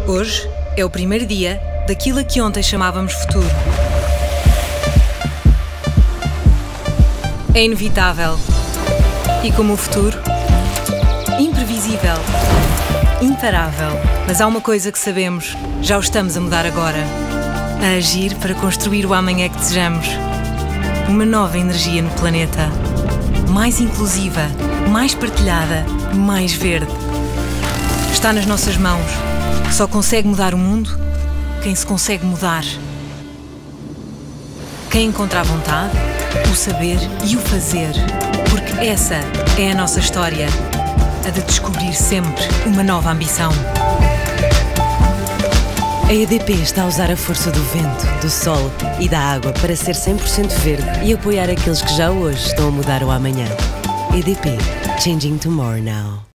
Hoje é o primeiro dia daquilo a que ontem chamávamos futuro. É inevitável. E como o futuro, imprevisível, imparável. Mas há uma coisa que sabemos, já o estamos a mudar agora. A agir para construir o amanhã que desejamos. Uma nova energia no planeta. Mais inclusiva, mais partilhada, mais verde. Está nas nossas mãos. Só consegue mudar o mundo quem se consegue mudar. Quem encontra a vontade, o saber e o fazer. Porque essa é a nossa história. A de descobrir sempre uma nova ambição. A EDP está a usar a força do vento, do sol e da água para ser 100% verde e apoiar aqueles que já hoje estão a mudar o amanhã. EDP. Changing Tomorrow Now.